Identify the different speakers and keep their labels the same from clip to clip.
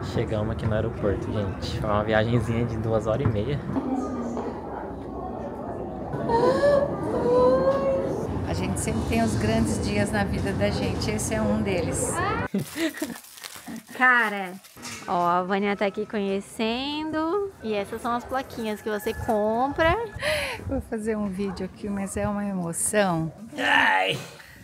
Speaker 1: Chegamos aqui no aeroporto, gente. Foi uma viagenzinha de 2h30.
Speaker 2: A gente sempre tem os grandes dias na vida da gente, esse é um deles.
Speaker 3: Cara, ó, a Vânia tá aqui conhecendo. E essas são as plaquinhas que você compra.
Speaker 2: Vou fazer um vídeo aqui, mas é uma emoção.
Speaker 1: Ai.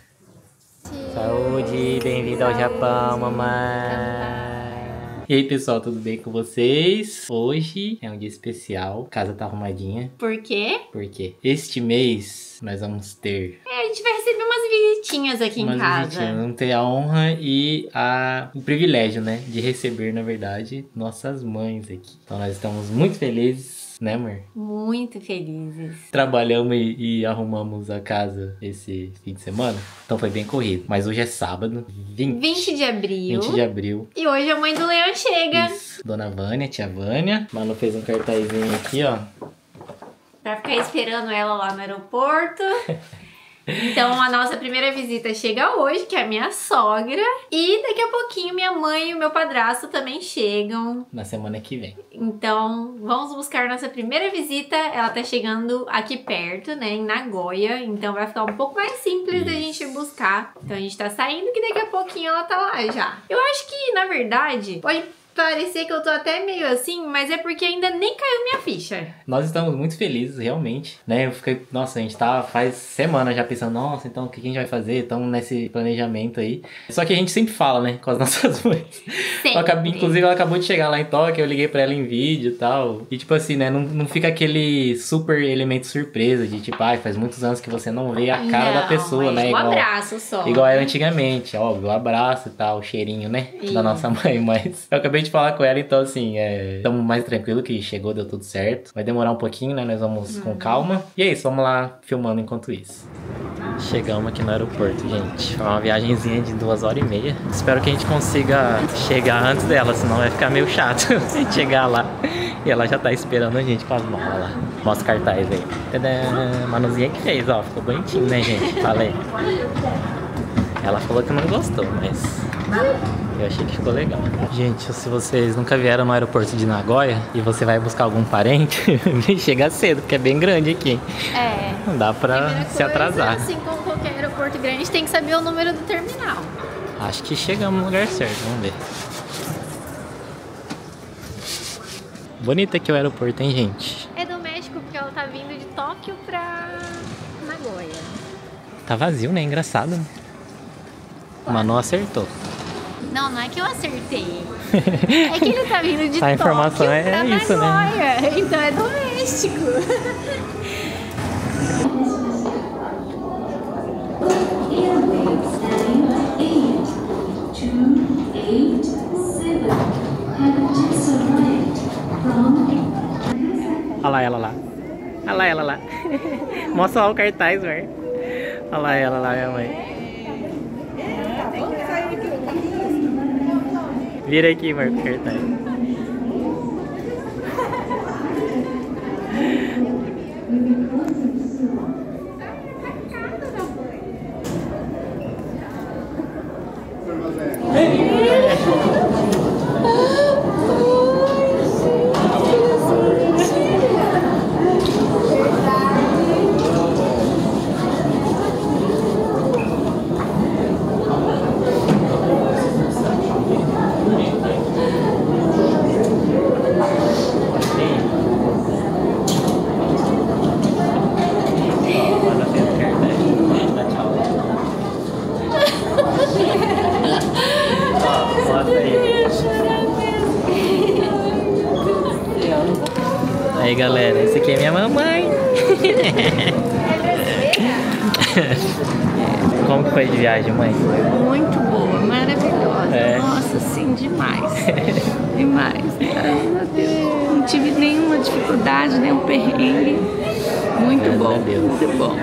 Speaker 1: Saúde, bem-vindo ao Japão, mamãe. E aí, pessoal, tudo bem com vocês? Hoje é um dia especial, a casa tá arrumadinha.
Speaker 3: Por quê?
Speaker 1: Porque este mês nós vamos ter...
Speaker 3: A gente vai receber umas visitinhas aqui em casa.
Speaker 1: Vamos ter a honra e o privilégio, né, de receber, na verdade, nossas mães aqui. Então nós estamos muito felizes. Né, amor?
Speaker 3: Muito felizes.
Speaker 1: Trabalhamos e arrumamos a casa esse fim de semana. Então foi bem corrido. Mas hoje é sábado,
Speaker 3: 20 de abril.
Speaker 1: 20 de abril.
Speaker 3: E hoje a mãe do Leão chega.
Speaker 1: Isso. Dona Vânia, tia Vânia. Manu fez um cartazinho aqui, ó.
Speaker 3: Pra ficar esperando ela lá no aeroporto. Então a nossa primeira visita chega hoje, que é a minha sogra. E daqui a pouquinho minha mãe e o meu padrasto também chegam.
Speaker 1: Na semana que vem.
Speaker 3: Então vamos buscar nossa primeira visita. Ela tá chegando aqui perto, né, em Nagoya. Então vai ficar um pouco mais simples da gente buscar. Então a gente tá saindo que daqui a pouquinho ela tá lá já. Eu acho que, na verdade, pode parecer que eu tô até meio assim, mas é porque ainda nem caiu minha ficha.
Speaker 1: Nós estamos muito felizes, realmente, né? Eu fiquei, nossa, a gente tá faz semana já pensando, nossa, então o que a gente vai fazer? Estamos nesse planejamento aí. Só que a gente sempre fala, né, com as nossas mães. Inclusive, ela acabou de chegar lá em Tóquio, eu liguei pra ela em vídeo e tal. E tipo assim, né, não fica aquele super elemento surpresa de tipo, ai, faz muitos anos que você não vê a cara da pessoa, né?
Speaker 3: Um abraço só.
Speaker 1: Igual era antigamente, óbvio, o abraço e tal, o cheirinho, né, da nossa mãe. Mas eu acabei de falar com ela, então assim, estamos mais tranquilo que chegou, deu tudo certo. Vai demorar um pouquinho, né? Nós vamos com calma. E é isso, vamos lá filmando enquanto isso. Chegamos aqui no aeroporto, gente. Foi uma viagenzinha de 2h30. Espero que a gente consiga chegar antes dela, senão vai ficar meio chato chegar lá. E ela já tá esperando a gente com as malas lá. Mostra o cartaz aí. Tadã! Manuzinha que fez, ó. Ficou bonitinho, né, gente? Falei. Ela falou que não gostou, mas eu achei que ficou legal. Gente, se vocês nunca vieram no aeroporto de Nagoya e você vai buscar algum parente, chega cedo, porque é bem grande aqui.
Speaker 3: É.
Speaker 1: Não dá pra se atrasar.
Speaker 3: Assim como qualquer aeroporto grande, tem que saber o número do terminal.
Speaker 1: Acho que chegamos no lugar certo, vamos ver. Bonito aqui o aeroporto, hein, gente?
Speaker 3: É do México, porque ela tá vindo de Tóquio pra Nagoya.
Speaker 1: Tá vazio, né? Engraçado, né? O Manu acertou.
Speaker 3: Não, não é que eu acertei. É que ele tá vindo de Tóquio
Speaker 1: a informação
Speaker 3: pra
Speaker 1: é isso,
Speaker 3: Nagoya.
Speaker 1: né?
Speaker 3: Então é doméstico.
Speaker 1: Olha lá ela lá. Olha lá ela lá. Mostra lá o cartaz, velho. Olha lá ela lá, minha mãe. Vira aqui, Marco, o cartaz. Aí, galera, esse aqui é minha mamãe. Como que foi de viagem, mãe?
Speaker 2: Muito boa, maravilhosa.
Speaker 1: É.
Speaker 2: Nossa, sim, demais. Demais. Ai, meu Deus. Não tive nenhuma dificuldade, nenhum perrengue. Muito
Speaker 1: Graças
Speaker 2: bom,
Speaker 1: a Deus.
Speaker 2: muito bom.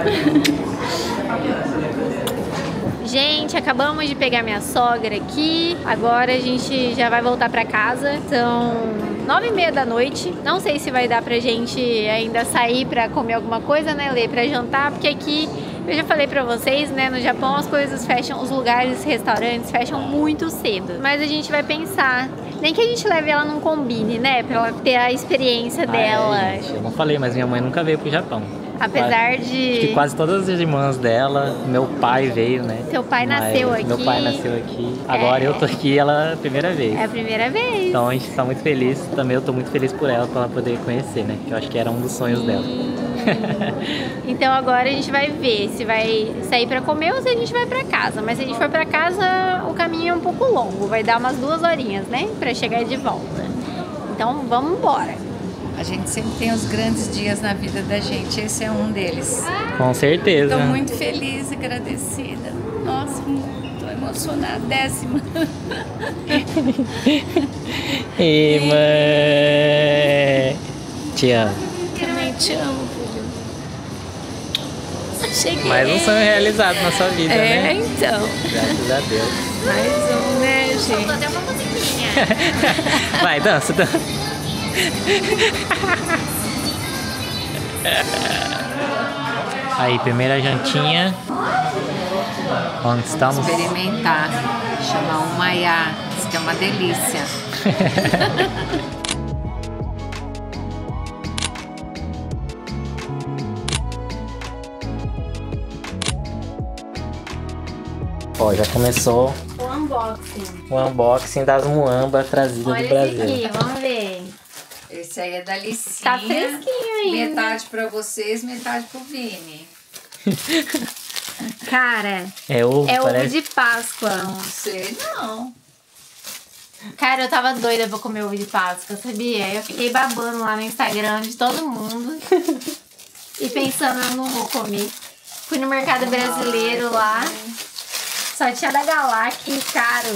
Speaker 3: Gente, acabamos de pegar minha sogra aqui. Agora a gente já vai voltar pra casa. São 9h30 da noite. Não sei se vai dar pra gente ainda sair pra comer alguma coisa, né, Lê? Pra jantar, porque aqui Eu já falei pra vocês, né, no Japão as coisas fecham, os lugares, restaurantes fecham muito cedo. Mas a gente vai pensar, nem que a gente leve ela num Combine, né, pra ela ter a experiência dela.
Speaker 1: Gente, eu não falei, mas minha mãe nunca veio pro Japão.
Speaker 3: Apesar
Speaker 1: Acho
Speaker 3: de...
Speaker 1: que quase todas as irmãs dela, meu pai veio, né?
Speaker 3: Seu pai nasceu aqui.
Speaker 1: Meu pai nasceu aqui. Agora eu tô aqui, ela é a primeira vez.
Speaker 3: É a primeira vez.
Speaker 1: Então a gente tá muito feliz. Também eu tô muito feliz por ela, pra ela poder conhecer, né? Que eu acho que era um dos sonhos dela.
Speaker 3: Então agora a gente vai ver se vai sair pra comer ou se a gente vai pra casa. Mas se a gente for pra casa, o caminho é um pouco longo. Vai dar umas 2 horinhas, né? Pra chegar de volta. Então vamos embora.
Speaker 2: A gente sempre tem os grandes dias na vida da gente, esse é um deles.
Speaker 1: Com certeza.
Speaker 2: Estou muito feliz, agradecida. Nossa, estou emocionada, 10ª.
Speaker 1: Ei, mãe. Te amo.
Speaker 2: Também te amo, filho. Cheguei.
Speaker 1: Mais um sonho realizado na sua vida, né?
Speaker 2: Então.
Speaker 1: Graças a Deus.
Speaker 2: Mais um, né, gente?
Speaker 3: Soltou até uma musiquinha.
Speaker 1: Vai, dança, dança. Aí, primeira jantinha. Onde estamos?
Speaker 2: Experimentar. Chamar um maiá. Diz que é uma delícia.
Speaker 1: Ó, já começou
Speaker 3: Unboxing.
Speaker 1: o unboxing das muamba trazidas
Speaker 3: Olha
Speaker 1: do Brasil.
Speaker 3: esse aqui, vamos ver.
Speaker 2: Esse aí é da Licinha.
Speaker 3: Tá fresquinho ainda.
Speaker 2: Metade pra vocês, metade pro Vini.
Speaker 3: Cara,
Speaker 1: É ovo,
Speaker 3: é ovo
Speaker 1: parece.
Speaker 3: de Páscoa.
Speaker 2: Não sei, não.
Speaker 3: Cara, eu tava doida pra comer ovo de Páscoa, sabia? Eu fiquei babando lá no Instagram de todo mundo. E pensando, eu não vou comer. Fui no mercado brasileiro lá. Só tinha da Galac, caro.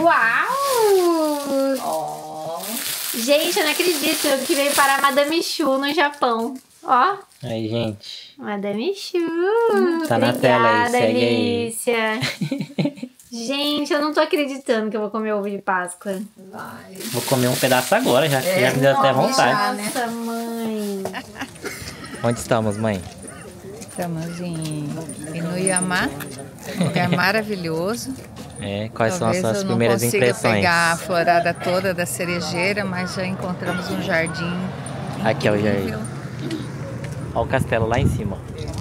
Speaker 3: Uau!
Speaker 2: Ó.
Speaker 3: Gente, eu não acredito que veio para Madame Chu no Japão. Ó,
Speaker 1: Aí, gente.
Speaker 3: Madame Chu.
Speaker 1: Tá na tela aí,
Speaker 3: Obrigada,
Speaker 1: segue aí.
Speaker 3: Alicia. Gente, eu não tô acreditando que eu vou comer ovo de Páscoa.
Speaker 2: Vai.
Speaker 1: Vou comer um pedaço agora, já me deu até
Speaker 2: come
Speaker 1: vontade.
Speaker 2: já, né?
Speaker 3: Nossa, mãe.
Speaker 1: Onde estamos, mãe?
Speaker 2: Estamos em Inuyama, um lugar maravilhoso.
Speaker 1: É, quais são
Speaker 2: Talvez
Speaker 1: as suas
Speaker 2: eu não
Speaker 1: primeiras
Speaker 2: consiga
Speaker 1: impressões?
Speaker 2: pegar a florada toda da cerejeira, mas já encontramos um jardim.
Speaker 1: Aqui é o jardim.
Speaker 2: incrível.
Speaker 1: Olha o castelo lá em cima.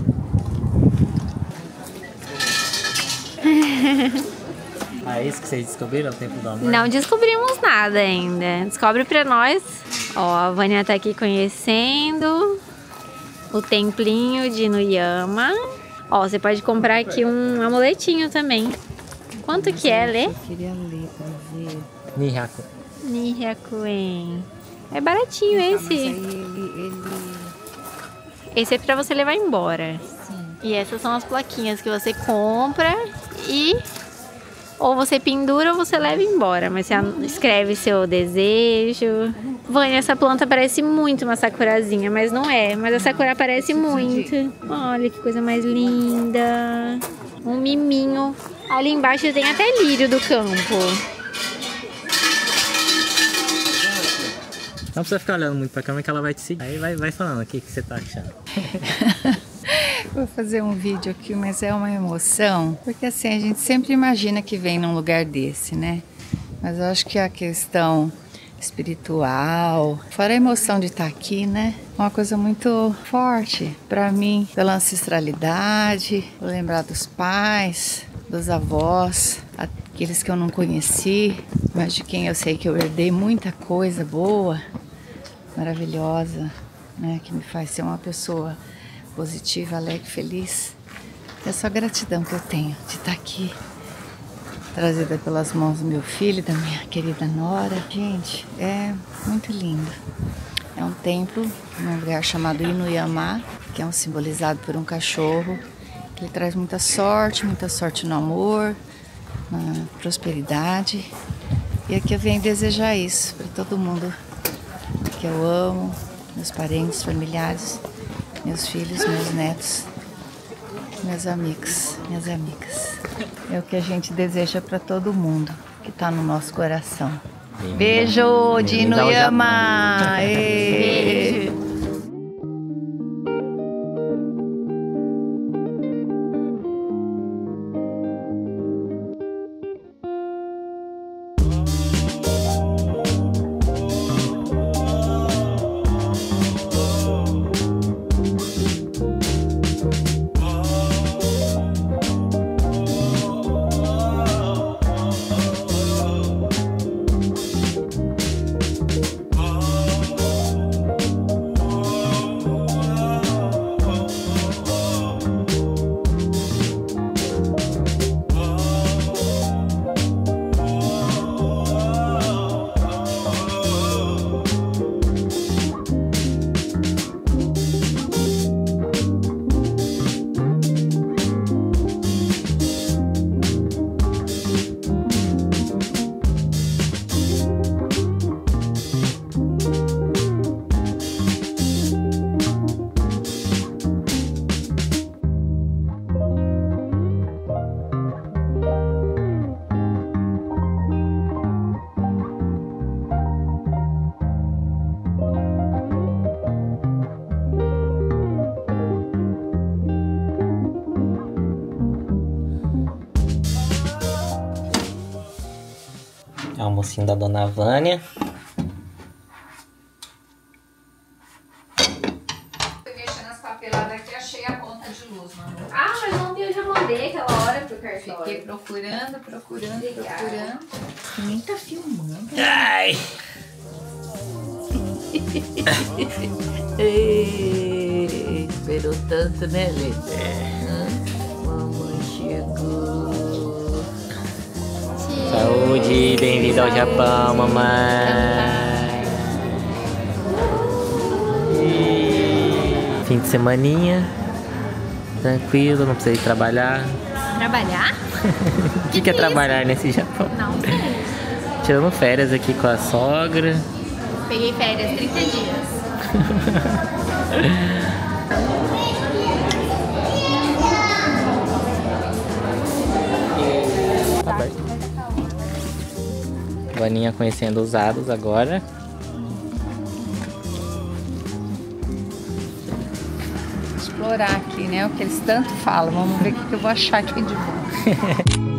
Speaker 1: É isso que vocês descobriram, o Templo do Amor?
Speaker 3: Não descobrimos nada ainda. Descobre pra nós. Ó, a Vânia tá aqui conhecendo o templinho de Inuyama. Ó, você pode comprar aqui um amuletinho também. Quanto que é, Lê?
Speaker 2: Eu queria ler pra ver.
Speaker 1: Nihaku.
Speaker 3: Nihakuen. É baratinho
Speaker 2: Mas
Speaker 3: esse.
Speaker 2: aí ele...
Speaker 3: Esse é pra você levar embora.
Speaker 2: Sim.
Speaker 3: E essas são as plaquinhas que você compra e ou você pendura ou você leva embora. Mas você escreve seu desejo. Vânia, essa planta parece muito uma sakurazinha, mas não é. Mas a sakura parece muito. Olha que coisa mais linda. Um miminho. Ali embaixo tem até lírio do campo.
Speaker 1: Não precisa ficar olhando muito pra câmera que ela vai te seguir. Aí vai falando o que você tá achando.
Speaker 2: Vou fazer um vídeo aqui, mas é uma emoção. Porque assim, a gente sempre imagina que vem num lugar desse, né? Mas eu acho que a questão espiritual, fora a emoção de estar aqui, né? É uma coisa muito forte para mim, pela ancestralidade, lembrar dos pais, dos avós, aqueles que eu não conheci, mas de quem eu sei que eu herdei muita coisa boa, maravilhosa, né? Que me faz ser uma pessoa positiva, alegre, feliz. É só gratidão que eu tenho de estar aqui, trazida pelas mãos do meu filho, da minha querida nora. Gente, é muito lindo. É um templo num lugar chamado Inuyama, que é um simbolizado por um cachorro, que ele traz muita sorte no amor, na prosperidade. E aqui eu venho desejar isso para todo mundo que eu amo, meus parentes, familiares, meus filhos, meus netos, meus amigos, minhas amigas. É o que a gente deseja para todo mundo que está no nosso coração. Beijo de Inuyama!
Speaker 3: Beijo.
Speaker 1: almocinho da Dona Vânia.
Speaker 2: Eu mexendo nas papeladas aqui, achei a conta de luz, mano.
Speaker 3: Ah, mas ontem eu já mandei aquela hora pro cartório.
Speaker 2: Fiquei procurando. Nem tá filmando.
Speaker 1: Ai!
Speaker 2: Esperou tanto, né, gente? Mamãe chegou.
Speaker 1: Saúde, bem-vindo ao Japão, mamãe. Fim de semaninha, tranquilo, não precisa ir trabalhar.
Speaker 3: Trabalhar?
Speaker 1: O que é trabalhar nesse Japão?
Speaker 3: Não sei.
Speaker 1: Tirando férias aqui com a sogra.
Speaker 3: Peguei férias 30 dias.
Speaker 1: Tá aberto. Vaninha conhecendo os aros agora.
Speaker 2: Explorar aqui, né? O que eles tanto falam. Vamos ver o que eu vou achar aqui de bom.